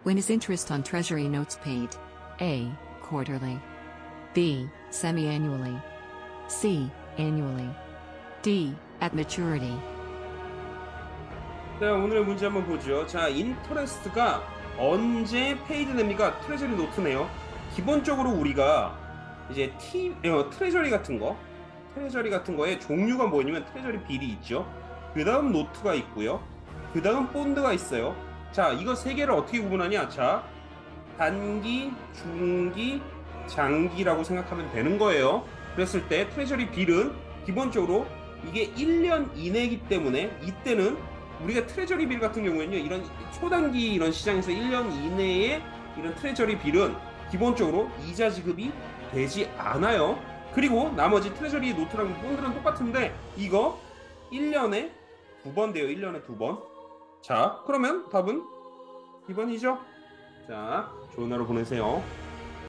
When is interest on Treasury notes paid? A. Quarterly. B. Semi-annually. C. Annually. D. At maturity. 자, 오늘의 문제 한번 보죠. 자, 인터레스트가 언제 페이드 됩니까? 트레저리 노트네요. 기본적으로 우리가 이제 트레저리 같은 거의 종류가 뭐냐면 트레저리 빌이 있죠. 그 다음 노트가 있고요. 그 다음 본드가 있어요. 자, 이거 세 개를 어떻게 구분하냐? 자, 단기, 중기, 장기라고 생각하면 되는 거예요. 그랬을 때 트레저리 빌은 기본적으로 이게 1년 이내이기 때문에 이때는 우리가 트레저리 빌 같은 경우에는요, 이런 초단기 이런 시장에서 1년 이내에 이런 트레저리 빌은 기본적으로 이자 지급이 되지 않아요. 그리고 나머지 트레저리 노트랑 본드는 똑같은데 이거 1년에 2번 돼요. 1년에 2번. 자, 그러면 답은 2번이죠. 자, 좋은 하루 보내세요.